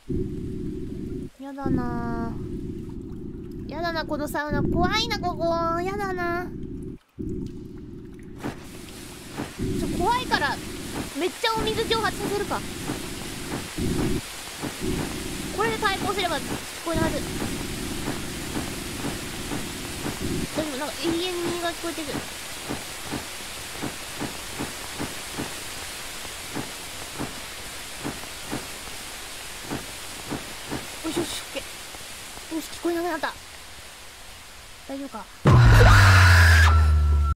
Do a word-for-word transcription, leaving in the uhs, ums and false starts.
やだなー。やだな、このサウナ。怖いな、ここ。やだな。ちょ、怖いから、めっちゃお水蒸発させるか。これで対抗すれば聞こえるはず。でもなんか永遠に耳が聞こえてる。よしよし、オッケー。よし、聞こえなくなった。大丈夫か。